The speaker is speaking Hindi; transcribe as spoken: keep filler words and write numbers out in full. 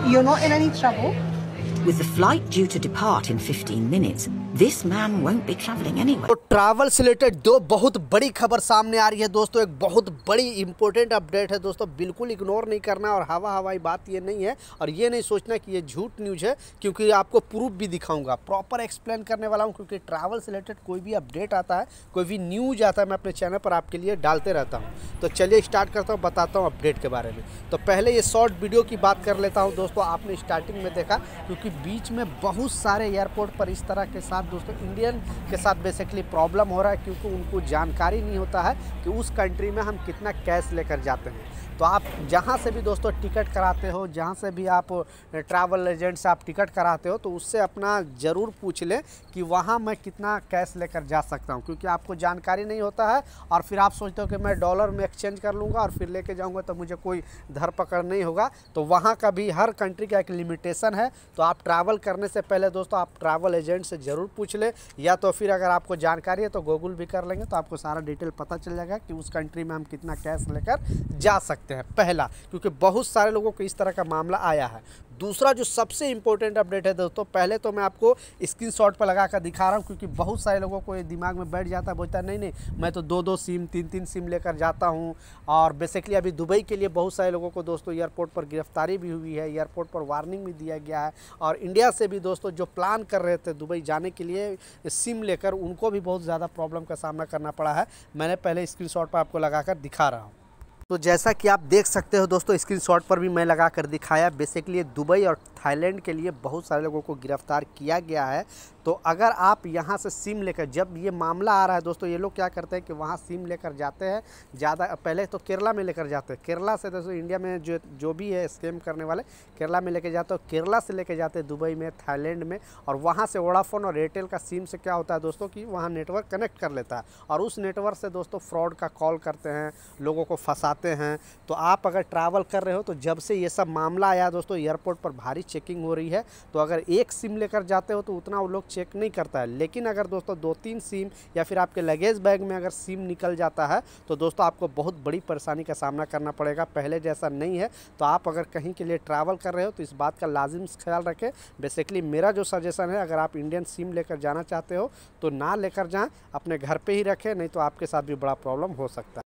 You're not in any trouble? With the flight due to depart in fifteen minutes, this man won't be travelling anywhere. तो ट्रैवल से रिलेटेड दो बहुत बड़ी खबर सामने आ रही है दोस्तों। एक बहुत बड़ी इंपॉर्टेंट अपडेट है दोस्तों, बिल्कुल इग्नोर नहीं करना और हवा हवाई बात ये नहीं है और ये नहीं सोचना कि ये झूठ न्यूज़ है, क्योंकि आपको प्रूफ भी दिखाऊंगा, प्रॉपर एक्सप्लेन करने वाला हूँ। क्योंकि ट्रैवल से रिलेटेड कोई भी अपडेट आता है, कोई भी न्यूज़ आता है, मैं अपने चैनल पर आपके लिए डालते रहता हूँ। तो चलिए स्टार्ट करता हूँ, बताता हूँ अपडेट के बारे में। तो पहले ये शॉर्ट वीडियो की बात कर लेता हूँ दोस्तों। आपने स्टार्टिंग में देखा, क्योंकि बीच में बहुत सारे एयरपोर्ट पर इस तरह के साथ दोस्तों इंडियन के साथ बेसिकली प्रॉब्लम हो रहा है, क्योंकि उनको जानकारी नहीं होता है कि उस कंट्री में हम कितना कैश लेकर जाते हैं। तो आप जहाँ से भी दोस्तों टिकट कराते हो, जहाँ से भी आप ट्रैवल एजेंट से आप टिकट कराते हो, तो उससे अपना ज़रूर पूछ लें कि वहाँ मैं कितना कैश लेकर जा सकता हूँ, क्योंकि आपको जानकारी नहीं होता है और फिर आप सोचते हो कि मैं डॉलर में एक्सचेंज कर लूँगा और फिर लेके जाऊँगा तो मुझे कोई धरपकड़ नहीं होगा। तो वहाँ का भी हर कंट्री का एक लिमिटेशन है। तो आप ट्रैवल करने से पहले दोस्तों आप ट्रैवल एजेंट से ज़रूर पूछ लें, या तो फिर अगर आपको जानकारी है तो गूगल भी कर लेंगे, तो आपको सारा डिटेल पता चल जाएगा कि उस कंट्री में हम कितना कैश लेकर जा सकते हैं। पहला, क्योंकि बहुत सारे लोगों को इस तरह का मामला आया है। दूसरा जो सबसे इंपॉर्टेंट अपडेट है दोस्तों, पहले तो मैं आपको स्क्रीनशॉट पर लगा कर दिखा रहा हूँ, क्योंकि बहुत सारे लोगों को ये दिमाग में बैठ जाता है, बोलता है नहीं नहीं मैं तो दो दो सिम तीन तीन सिम लेकर जाता हूँ। और बेसिकली अभी दुबई के लिए बहुत सारे लोगों को दोस्तों एयरपोर्ट पर गिरफ्तारी भी हुई है, एयरपोर्ट पर वार्निंग भी दिया गया है। और इंडिया से भी दोस्तों जो प्लान कर रहे थे दुबई जाने के लिए सिम लेकर, उनको भी बहुत ज़्यादा प्रॉब्लम का सामना करना पड़ा है। मैंने पहले स्क्रीनशॉट पर आपको लगा कर दिखा रहा हूँ। तो जैसा कि आप देख सकते हो दोस्तों, स्क्रीनशॉट पर भी मैं लगा कर दिखाया। बेसिकली दुबई और थाईलैंड के लिए बहुत सारे लोगों को गिरफ्तार किया गया है। तो अगर आप यहाँ से सिम लेकर, जब ये मामला आ रहा है दोस्तों, ये लोग क्या करते हैं कि वहाँ सिम लेकर जाते हैं ज़्यादा, पहले तो केरला में लेकर जाते हैं। केरला से दोस्तों इंडिया में जो जो भी है स्कैम करने वाले केरला में लेके जाते हैं, केरला से लेके जाते हैं दुबई में, थाईलैंड में। और वहाँ से वोडाफोन और एयरटेल का सिम से क्या होता है दोस्तों कि वहाँ नेटवर्क कनेक्ट कर लेता है और उस नेटवर्क से दोस्तों फ्रॉड का कॉल करते हैं, लोगों को फंसाते हैं। तो आप अगर ट्रैवल कर रहे हो, तो जब से ये सब मामला आया दोस्तों, एयरपोर्ट पर भारी चेकिंग हो रही है। तो अगर एक सिम लेकर जाते हो तो उतना वो लोग चेक नहीं करता है, लेकिन अगर दोस्तों दो तीन सिम या फिर आपके लगेज बैग में अगर सिम निकल जाता है तो दोस्तों आपको बहुत बड़ी परेशानी का सामना करना पड़ेगा। पहले जैसा नहीं है। तो आप अगर कहीं के लिए ट्रैवल कर रहे हो तो इस बात का लाजिम ख्याल रखें। बेसिकली मेरा जो सजेशन है, अगर आप इंडियन सिम लेकर जाना चाहते हो तो ना लेकर जाएं, अपने घर पे ही रखें, नहीं तो आपके साथ भी बड़ा प्रॉब्लम हो सकता है।